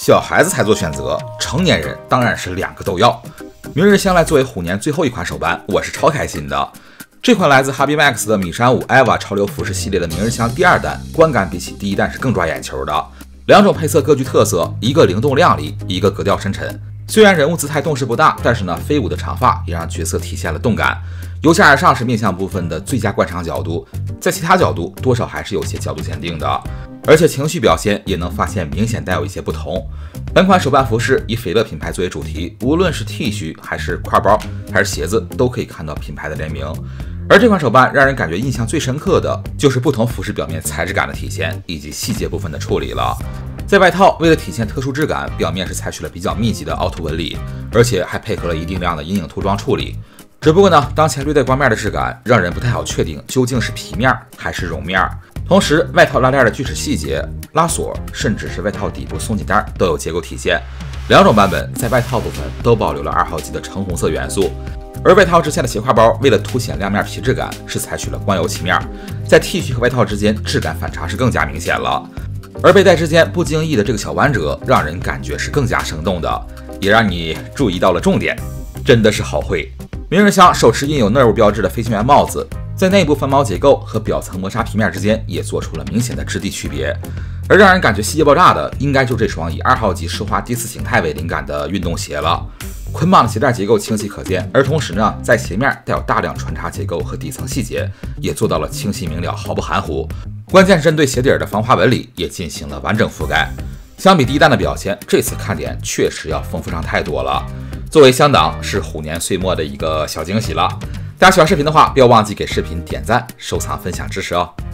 小孩子才做选择，成年人当然是两个都要。明日香来作为虎年最后一款手办，我是超开心的。这款来自 Hobby Max 的米山舞 EVA 潮流服饰系列的明日香第二弹，观感比起第一弹是更抓眼球的。两种配色各具特色，一个灵动亮丽，一个格调深沉。虽然人物姿态动势不大，但是呢，飞舞的长发也让角色体现了动感。由下而上是面向部分的最佳观赏角度，在其他角度多少还是有些角度限定的。而且情绪表现也能发现明显带有一些不同。本款手办服饰以斐乐品牌作为主题，无论是 T 恤还是挎包还是鞋子，都可以看到品牌的联名。而这款手办让人感觉印象最深刻的就是不同服饰表面材质感的体现，以及细节部分的处理了。在外套为了体现特殊质感，表面是采取了比较密集的凹凸纹理，而且还配合了一定量的阴影涂装处理。只不过呢，当前略带光面的质感让人不太好确定究竟是皮面还是绒面。同时，外套拉链的锯齿细节、拉锁，甚至是外套底部松紧带都有结构体现。两种版本在外套部分都保留了2号机的橙红色元素，而外套之下的斜挎包为了凸显亮面皮质感，是采取了光油漆面，在 T 恤和外套之间质感反差是更加明显了。而背带之间不经意的这个小弯折，让人感觉是更加生动的，也让你注意到了重点，真的是好会。明日香手持印有 NERV 标志的飞行员帽子，在内部翻毛结构和表层磨砂皮面之间也做出了明显的质地区别。而让人感觉细节爆炸的，应该就这双以2号机奢华第4形态为灵感的运动鞋了。捆绑的鞋带结构清晰可见，而同时呢，在鞋面带有大量穿插结构和底层细节，也做到了清晰明了，毫不含糊。关键是针对鞋底的防滑纹理也进行了完整覆盖。相比第一弹的表现，这次看点确实要丰富上太多了。作为香党，是虎年岁末的一个小惊喜了。大家喜欢视频的话，不要忘记给视频点赞、收藏、分享、支持哦。